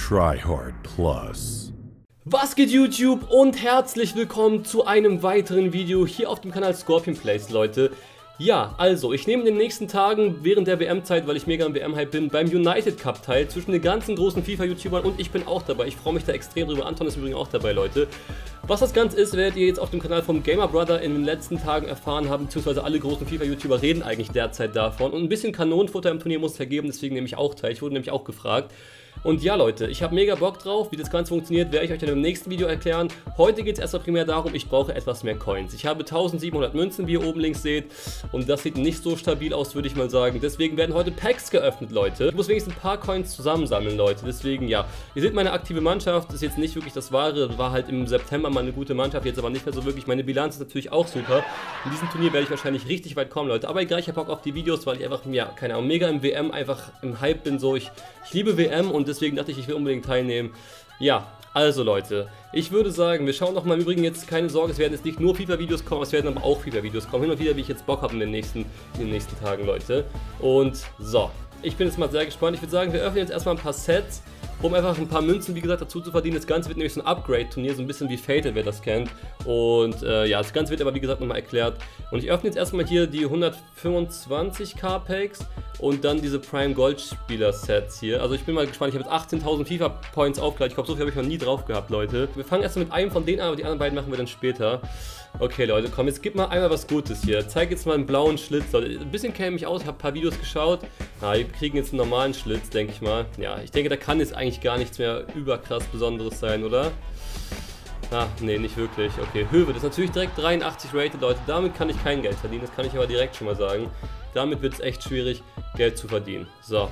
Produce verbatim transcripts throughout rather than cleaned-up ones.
Tryhard Plus. Was geht YouTube und herzlich willkommen zu einem weiteren Video hier auf dem Kanal Scorpion Plays, Leute. Ja, also, ich nehme in den nächsten Tagen während der W M-Zeit, weil ich mega am W M-Hype bin, beim United Cup teil zwischen den ganzen großen FIFA-YouTubern und ich bin auch dabei. Ich freue mich da extrem drüber. Anton ist übrigens auch dabei, Leute. Was das Ganze ist, werdet ihr jetzt auf dem Kanal vom Gamer Brother in den letzten Tagen erfahren haben, beziehungsweise alle großen FIFA-YouTuber reden eigentlich derzeit davon. Und ein bisschen Kanonenfutter im Turnier muss es vergeben, deswegen nehme ich auch teil. Ich wurde nämlich auch gefragt. Und ja, Leute, ich habe mega Bock drauf. Wie das Ganze funktioniert, werde ich euch dann im nächsten Video erklären. Heute geht es erstmal primär darum, ich brauche etwas mehr Coins. Ich habe tausendsiebenhundert Münzen, wie ihr oben links seht. Und das sieht nicht so stabil aus, würde ich mal sagen. Deswegen werden heute Packs geöffnet, Leute. Ich muss wenigstens ein paar Coins zusammensammeln, Leute. Deswegen, ja. Ihr seht meine aktive Mannschaft. Das ist jetzt nicht wirklich das Wahre. War halt im September mal eine gute Mannschaft. Jetzt aber nicht mehr so wirklich. Meine Bilanz ist natürlich auch super. In diesem Turnier werde ich wahrscheinlich richtig weit kommen, Leute. Aber egal, ich habe Bock auf die Videos, weil ich einfach, ja, keine Ahnung, mega im W M einfach im Hype bin. So, ich, ich liebe W M und deswegen dachte ich, ich will unbedingt teilnehmen. Ja, also Leute, ich würde sagen, wir schauen noch mal im Übrigen jetzt, keine Sorge, es werden jetzt nicht nur FIFA-Videos kommen, es werden aber auch FIFA-Videos kommen, hin und wieder, wie ich jetzt Bock habe in den nächsten, in den nächsten Tagen, Leute. Und so, ich bin jetzt mal sehr gespannt. Ich würde sagen, wir öffnen jetzt erstmal ein paar Sets, um einfach ein paar Münzen, wie gesagt, dazu zu verdienen. Das Ganze wird nämlich so ein Upgrade-Turnier, so ein bisschen wie Fatal, wer das kennt. Und äh, ja, das Ganze wird aber, wie gesagt, nochmal erklärt. Und ich öffne jetzt erstmal hier die hundertfünfundzwanzig K Packs und dann diese Prime Gold Spieler Sets hier. Also ich bin mal gespannt, ich habe jetzt achtzehntausend FIFA Points aufgeladen. Ich glaube, so viel habe ich noch nie drauf gehabt, Leute. Wir fangen erstmal mit einem von denen an, aber die anderen beiden machen wir dann später. Okay, Leute, komm, jetzt gib mal einmal was Gutes hier. Zeig jetzt mal einen blauen Schlitz, Leute. Ein bisschen käme ich aus, ich habe ein paar Videos geschaut. Ah, wir kriegen jetzt einen normalen Schlitz, denke ich mal. Ja, ich denke, da kann jetzt eigentlich gar nichts mehr überkrass Besonderes sein, oder? Ah, nee, nicht wirklich. Okay, Höwe, das ist natürlich direkt dreiundachtzig rated, Leute. Damit kann ich kein Geld verdienen, das kann ich aber direkt schon mal sagen. Damit wird es echt schwierig, Geld zu verdienen. So.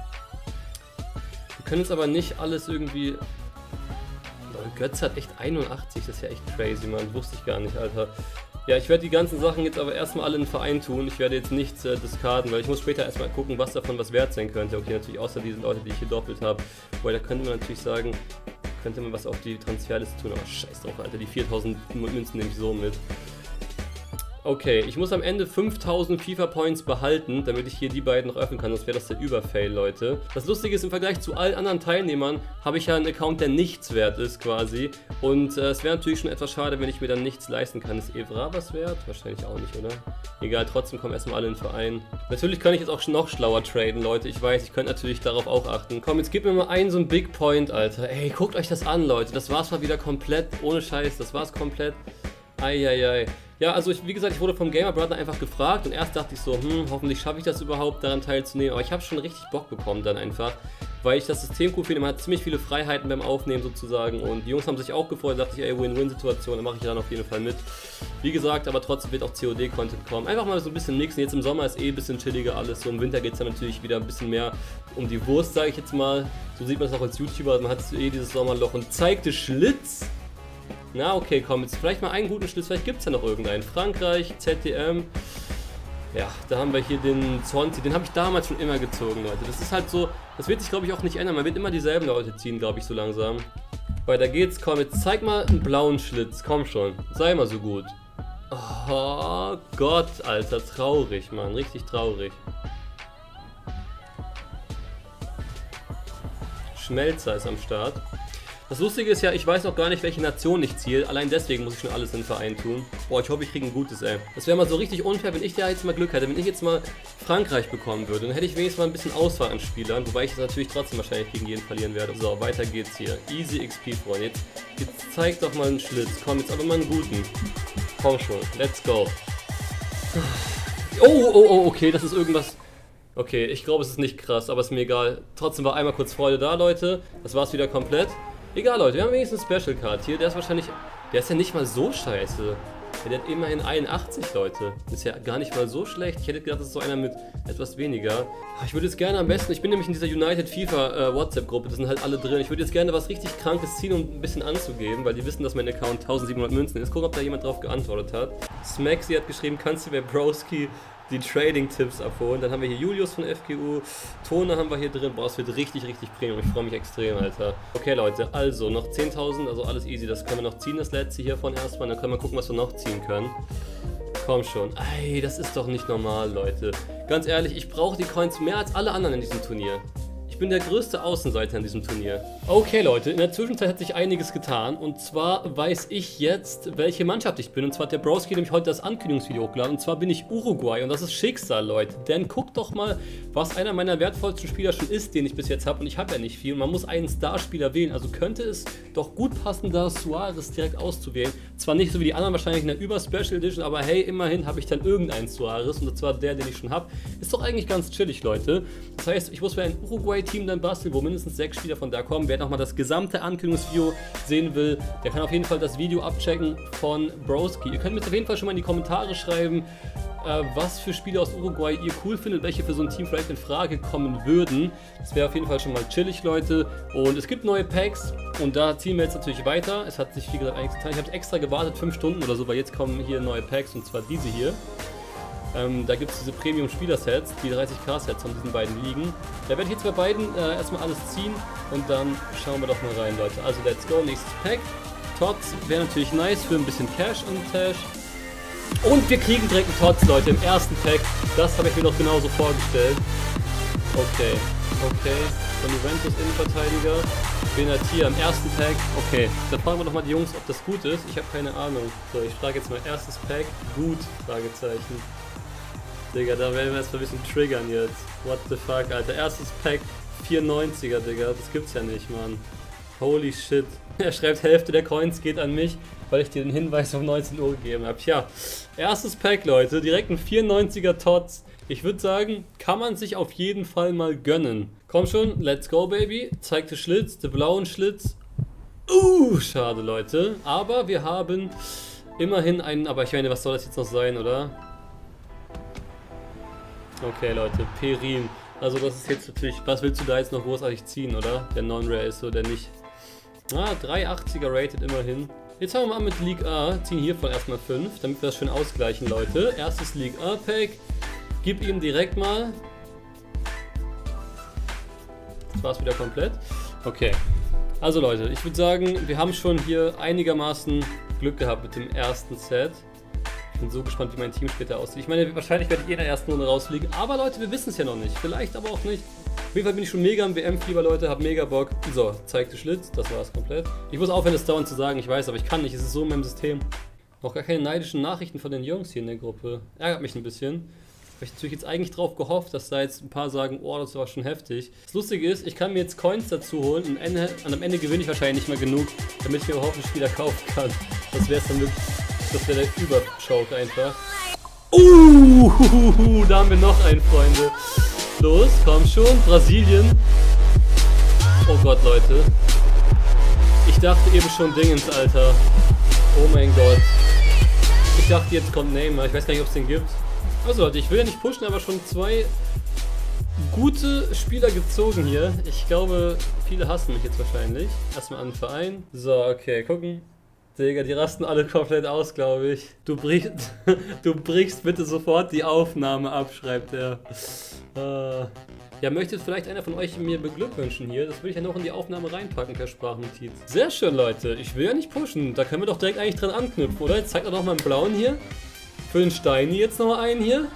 Wir können jetzt aber nicht alles irgendwie... Götz hat echt einundachtzig, das ist ja echt crazy, Mann. Wusste ich gar nicht, Alter. Ja, ich werde die ganzen Sachen jetzt aber erstmal alle in den Verein tun. Ich werde jetzt nichts äh, discarden, weil ich muss später erstmal gucken, was davon was wert sein könnte. Okay, natürlich außer diese Leute, die ich hier doppelt habe. Wobei, da könnte man natürlich sagen, könnte man was auf die Transferliste tun. Aber scheiß drauf, Alter, die viertausend Münzen nehme ich so mit. Okay, ich muss am Ende fünftausend FIFA Points behalten, damit ich hier die beiden noch öffnen kann, sonst wäre das der Überfail, Leute. Das Lustige ist, im Vergleich zu allen anderen Teilnehmern habe ich ja einen Account, der nichts wert ist quasi. Und äh, es wäre natürlich schon etwas schade, wenn ich mir dann nichts leisten kann. Ist Evra was wert? Wahrscheinlich auch nicht, oder? Egal, trotzdem kommen erstmal alle in den Verein. Natürlich kann ich jetzt auch noch schlauer traden, Leute. Ich weiß, ich könnte natürlich darauf auch achten. Komm, jetzt gib mir mal einen so einen Big Point, Alter. Ey, guckt euch das an, Leute. Das war's mal wieder komplett, ohne Scheiß. Das war's komplett. Eieiei. Ja, also ich, wie gesagt, ich wurde vom Gamer Brother einfach gefragt und erst dachte ich so, hm, hoffentlich schaffe ich das überhaupt, daran teilzunehmen. Aber ich habe schon richtig Bock bekommen dann einfach, weil ich das System cool finde. Man hat ziemlich viele Freiheiten beim Aufnehmen sozusagen und die Jungs haben sich auch gefreut. Da dachte ich, ey, Win-Win-Situation, da mache ich dann auf jeden Fall mit. Wie gesagt, aber trotzdem wird auch C O D-Content kommen. Einfach mal so ein bisschen mixen. Jetzt im Sommer ist eh ein bisschen chilliger alles. So im Winter geht es dann natürlich wieder ein bisschen mehr um die Wurst, sage ich jetzt mal. So sieht man es auch als YouTuber. Man hat eh dieses Sommerloch und zeigte Schlitz. Na okay, komm, jetzt vielleicht mal einen guten Schlitz, vielleicht gibt es ja noch irgendeinen. Frankreich, Z D M. Ja, da haben wir hier den Zonzi, den habe ich damals schon immer gezogen, Leute. Das ist halt so, das wird sich glaube ich auch nicht ändern. Man wird immer dieselben Leute ziehen, glaube ich, so langsam. Weiter geht's, komm, jetzt zeig mal einen blauen Schlitz, komm schon, sei mal so gut. Oh Gott, Alter, traurig, Mann, richtig traurig. Schmelzer ist am Start. Das Lustige ist ja, ich weiß noch gar nicht, welche Nation ich ziele. Allein deswegen muss ich schon alles in den Verein tun. Boah, ich hoffe, ich kriege ein gutes, ey. Das wäre mal so richtig unfair, wenn ich da jetzt mal Glück hätte. Wenn ich jetzt mal Frankreich bekommen würde, dann hätte ich wenigstens mal ein bisschen Auswahl an Spielern. Wobei ich das natürlich trotzdem wahrscheinlich gegen jeden verlieren werde. So, weiter geht's hier. Easy X P, Freunde. Jetzt, jetzt zeig doch mal einen Schlitz. Komm, jetzt aber mal einen guten. Komm schon, let's go. Oh, oh, oh, okay, das ist irgendwas... Okay, ich glaube, es ist nicht krass, aber ist mir egal. Trotzdem war einmal kurz Freude da, Leute. Das war's wieder komplett. Egal, Leute, wir haben wenigstens eine Special Card hier. Der ist wahrscheinlich... Der ist ja nicht mal so scheiße. Der hat immerhin einundachtzig, Leute. Ist ja gar nicht mal so schlecht. Ich hätte gedacht, das ist so einer mit etwas weniger. Ich würde jetzt gerne am besten... Ich bin nämlich in dieser United FIFA äh, WhatsApp-Gruppe. Da sind halt alle drin. Ich würde jetzt gerne was richtig Krankes ziehen, um ein bisschen anzugeben, weil die wissen, dass mein Account tausendsiebenhundert Münzen ist. Gucken, ob da jemand drauf geantwortet hat. Smaxy hat geschrieben, kannst du mir Broski die Trading-Tipps abholen. Dann haben wir hier Julius von F G U, Tone haben wir hier drin. Boah, es wird richtig, richtig Premium. Ich freue mich extrem, Alter. Okay, Leute, also noch zehntausend, also alles easy. Das können wir noch ziehen, das letzte hiervon erstmal. Dann können wir gucken, was wir noch ziehen können. Komm schon. Ey, das ist doch nicht normal, Leute. Ganz ehrlich, ich brauche die Coins mehr als alle anderen in diesem Turnier. Ich bin der größte Außenseiter in diesem Turnier. Okay Leute, in der Zwischenzeit hat sich einiges getan. Und zwar weiß ich jetzt, welche Mannschaft ich bin. Und zwar hat der Broski nämlich heute das Ankündigungsvideo hochgeladen. Und zwar bin ich Uruguay. Und das ist Schicksal, Leute. Denn guckt doch mal, was einer meiner wertvollsten Spieler schon ist, den ich bis jetzt habe. Und ich habe ja nicht viel. Und man muss einen Starspieler wählen. Also könnte es doch gut passen, da Suarez direkt auszuwählen. Zwar nicht so wie die anderen wahrscheinlich in der Über-Special Edition, aber hey, immerhin habe ich dann irgendeinen Suarez. Und zwar der, den ich schon habe. Ist doch eigentlich ganz chillig, Leute. Das heißt, ich muss für ein Uruguay-Team dann basteln, wo mindestens sechs Spieler von da kommen. Wer nochmal das gesamte Ankündigungsvideo sehen will, der kann auf jeden Fall das Video abchecken von Broski. Ihr könnt mir auf jeden Fall schon mal in die Kommentare schreiben, äh, was für Spieler aus Uruguay ihr cool findet, welche für so ein Team vielleicht in Frage kommen würden. Das wäre auf jeden Fall schon mal chillig, Leute. Und es gibt neue Packs und da ziehen wir jetzt natürlich weiter. Es hat sich, wie gesagt, einiges getan. Ich habe extra gewartet, fünf Stunden oder so, weil jetzt kommen hier neue Packs und zwar diese hier. Ähm, da gibt es diese Premium-Spieler-Sets, die dreißig K Sets von diesen beiden liegen. Da werde ich jetzt bei beiden äh, erstmal alles ziehen und dann schauen wir doch mal rein, Leute. Also let's go, nächstes Pack. Tots wäre natürlich nice für ein bisschen Cash und Tash. Und wir kriegen direkt einen Tots, Leute, im ersten Pack. Das habe ich mir doch genauso vorgestellt. Okay, okay. Von Juventus Innenverteidiger. Benatia im ersten Pack. Okay, dann fragen wir doch mal die Jungs, ob das gut ist. Ich habe keine Ahnung. So, ich frage jetzt mal erstes Pack. Gut, Fragezeichen. Digga, da werden wir erstmal ein bisschen triggern jetzt. What the fuck, Alter. Erstes Pack, vierundneunziger, Digga. Das gibt's ja nicht, Mann. Holy shit. Er schreibt, Hälfte der Coins geht an mich, weil ich dir den Hinweis um neunzehn Uhr gegeben habe. Tja, erstes Pack, Leute. Direkt ein vierundneunziger Tots. Ich würde sagen, kann man sich auf jeden Fall mal gönnen. Komm schon, let's go, Baby. Zeig den Schlitz, den blauen Schlitz. Uh, schade, Leute. Aber wir haben immerhin einen... Aber ich meine, was soll das jetzt noch sein, oder? Okay, Leute, Perin. Also das ist jetzt natürlich, was willst du da jetzt noch großartig ziehen, oder? Der Non-Rare ist so, der nicht. Ah, dreihundertachtziger rated immerhin. Jetzt fangen wir mal an mit League A, ziehen hiervon erstmal fünf, damit wir das schön ausgleichen, Leute. Erstes League A Pack. Gib ihm direkt mal. Das war's wieder komplett. Okay. Also Leute, ich würde sagen, wir haben schon hier einigermaßen Glück gehabt mit dem ersten Set. Ich bin so gespannt, wie mein Team später aussieht. Ich meine, wahrscheinlich werde ich eh in der ersten Runde rausfliegen. Aber Leute, wir wissen es ja noch nicht. Vielleicht aber auch nicht. Auf jeden Fall bin ich schon mega im W M-Fieber, Leute. Hab mega Bock. So, zeigte Schlitz. Das war es komplett. Ich muss aufhören, das dauernd zu sagen. Ich weiß, aber ich kann nicht. Es ist so in meinem System. Noch gar keine neidischen Nachrichten von den Jungs hier in der Gruppe. Ärgert mich ein bisschen. Ich habe natürlich jetzt eigentlich drauf gehofft, dass da jetzt ein paar sagen, oh, das war schon heftig. Das Lustige ist, ich kann mir jetzt Coins dazu holen und am Ende, und am Ende gewinne ich wahrscheinlich nicht mehr genug, damit ich mir überhaupt einen Spieler kaufen kann. Das wäre es dann wirklich. Das wäre der Überchoke einfach. Uh, da haben wir noch einen, Freunde. Los, komm schon, Brasilien. Oh Gott, Leute. Ich dachte eben schon Dingens, Alter. Oh mein Gott. Ich dachte, jetzt kommt Neymar. Ich weiß gar nicht, ob es den gibt. Also Leute, ich will ja nicht pushen, aber schon zwei gute Spieler gezogen hier. Ich glaube, viele hassen mich jetzt wahrscheinlich. Erstmal an den Verein. So, okay, gucken. Digga, die rasten alle komplett aus, glaube ich. Du brichst, du brichst bitte sofort die Aufnahme ab, schreibt er. Äh, ja, möchte vielleicht einer von euch mir beglückwünschen hier? Das würde ich ja noch in die Aufnahme reinpacken per Sprachnotiz. Sehr schön, Leute. Ich will ja nicht pushen. Da können wir doch direkt eigentlich dran anknüpfen, oder? Jetzt zeigt er doch mal einen blauen hier. Für den Steini jetzt noch mal einen hier.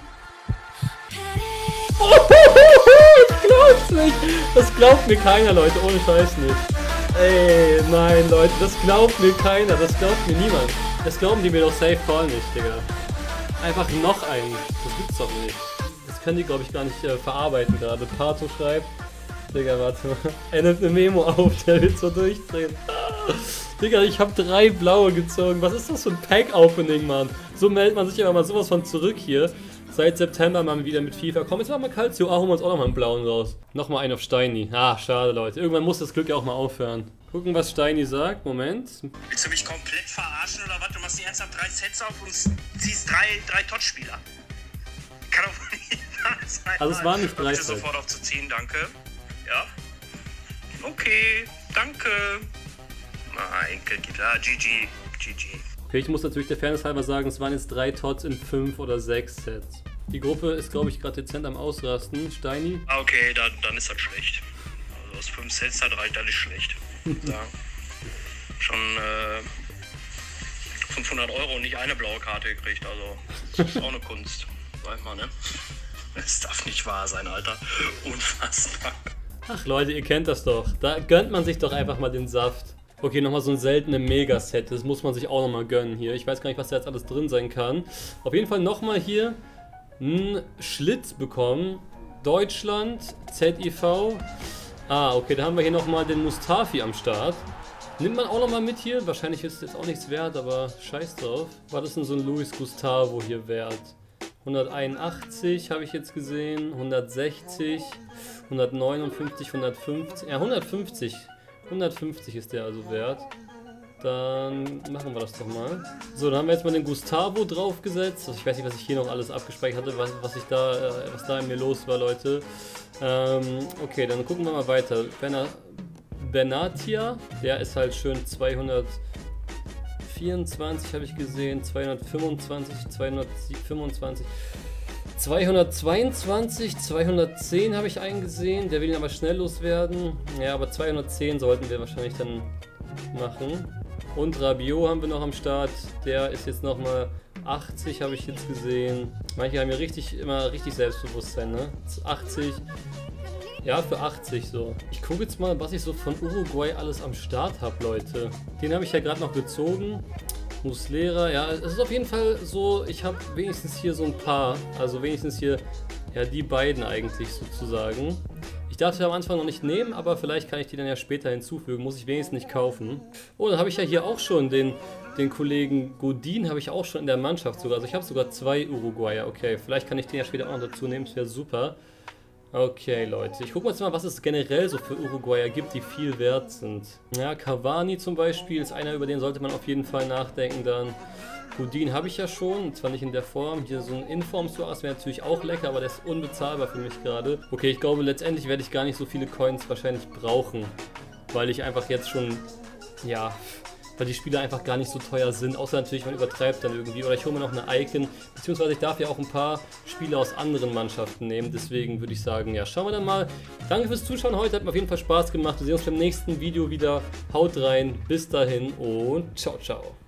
Oh, ich glaub's nicht. Das glaubt mir keiner, Leute. Ohne Scheiß nicht. Ey, nein, Leute, das glaubt mir keiner, das glaubt mir niemand. Das glauben die mir doch safe voll nicht, Digga. Einfach noch einen, das gibt's doch nicht. Das können die, glaube ich, gar nicht äh, verarbeiten gerade. Pato schreibt, Digga, warte mal, er nimmt eine Memo auf, der wird so durchdrehen. Digga, ich habe drei blaue gezogen, was ist das für ein Pack-Opening, Mann? So meldet man sich aber mal sowas von zurück hier. Seit September mal wieder mit FIFA. Komm, jetzt machen wir Calcio. Ah, holen wir uns auch nochmal einen blauen raus. Nochmal einen auf Steini. Ah, schade, Leute. Irgendwann muss das Glück ja auch mal aufhören. Gucken, was Steini sagt. Moment. Willst du mich komplett verarschen oder was? Du machst die ernsthaft drei Sets auf und ziehst drei, drei Tot-Spieler. Kann doch nicht sein. Also es waren nicht drei Sets. Sofort aufzuziehen, danke. Ja. Okay, danke. Mein Gitarre, G G. G G. Okay, ich muss natürlich der Fairness halber sagen, es waren jetzt drei Tots in fünf oder sechs Sets. Die Gruppe ist, glaube ich, gerade dezent am Ausrasten. Steini? Okay, dann, dann ist das schlecht. Also aus fünf Sets, da reicht das nicht schlecht. Ja. Schon äh, fünfhundert Euro und nicht eine blaue Karte gekriegt, also das ist auch eine Kunst. Sag mal, ne? Das darf nicht wahr sein, Alter. Unfassbar. Ach Leute, ihr kennt das doch. Da gönnt man sich doch einfach mal den Saft. Okay, nochmal so ein seltenes Mega-Set. Das muss man sich auch nochmal gönnen hier. Ich weiß gar nicht, was da jetzt alles drin sein kann. Auf jeden Fall nochmal hier einen Schlitz bekommen. Deutschland, Z I V. Ah, okay, da haben wir hier nochmal den Mustafi am Start. Nimmt man auch nochmal mit hier. Wahrscheinlich ist es jetzt auch nichts wert, aber scheiß drauf. Was ist denn so ein Luis Gustavo hier wert? hunderteinundachtzig habe ich jetzt gesehen. hundertsechzig, hundertneunundfünfzig, hundertfünfzig. Ja, hundertfünfzig. hundertfünfzig ist der also wert. Dann machen wir das doch mal. So, dann haben wir jetzt mal den Gustavo draufgesetzt. Also ich weiß nicht, was ich hier noch alles abgespeichert hatte, was, was, ich da, äh, was da in mir los war, Leute. Ähm, okay, dann gucken wir mal weiter. Bena, Benatia, der ist halt schön zweihundertvierundzwanzig habe ich gesehen, zweihundertfünfundzwanzig, zweihundertfünfundzwanzig. zweihundertzweiundzwanzig, zweihundertzehn habe ich eingesehen, der will ihn aber schnell loswerden. Ja, aber zweihundertzehn sollten wir wahrscheinlich dann machen. Und Rabiot haben wir noch am Start, der ist jetzt nochmal achtzig, habe ich jetzt gesehen. Manche haben ja richtig, immer richtig Selbstbewusstsein, ne? achtzig, ja, für achtzig so. Ich gucke jetzt mal, was ich so von Uruguay alles am Start habe, Leute. Den habe ich ja gerade noch gezogen. Muslera, ja, es ist auf jeden Fall so, ich habe wenigstens hier so ein paar, also wenigstens hier, ja, die beiden eigentlich sozusagen. Ich darf sie am Anfang noch nicht nehmen, aber vielleicht kann ich die dann ja später hinzufügen, muss ich wenigstens nicht kaufen. Oh, dann habe ich ja hier auch schon den, den Kollegen Godin, habe ich auch schon in der Mannschaft sogar, also ich habe sogar zwei Uruguayer, okay, vielleicht kann ich den ja später auch noch dazu nehmen, das wäre super. Okay, Leute, ich gucke jetzt mal, was es generell so für Uruguayer gibt, die viel wert sind. Ja, Cavani zum Beispiel ist einer, über den sollte man auf jeden Fall nachdenken dann. Godin habe ich ja schon, zwar nicht in der Form. Hier so ein Inform-Suarez wäre natürlich auch lecker, aber der ist unbezahlbar für mich gerade. Okay, ich glaube, letztendlich werde ich gar nicht so viele Coins wahrscheinlich brauchen, weil ich einfach jetzt schon, ja, weil die Spieler einfach gar nicht so teuer sind, außer natürlich, man übertreibt dann irgendwie. Oder ich hole mir noch eine Icon, beziehungsweise ich darf ja auch ein paar Spieler aus anderen Mannschaften nehmen. Deswegen würde ich sagen, ja, schauen wir dann mal. Danke fürs Zuschauen heute, hat mir auf jeden Fall Spaß gemacht. Wir sehen uns beim nächsten Video wieder. Haut rein, bis dahin und ciao, ciao.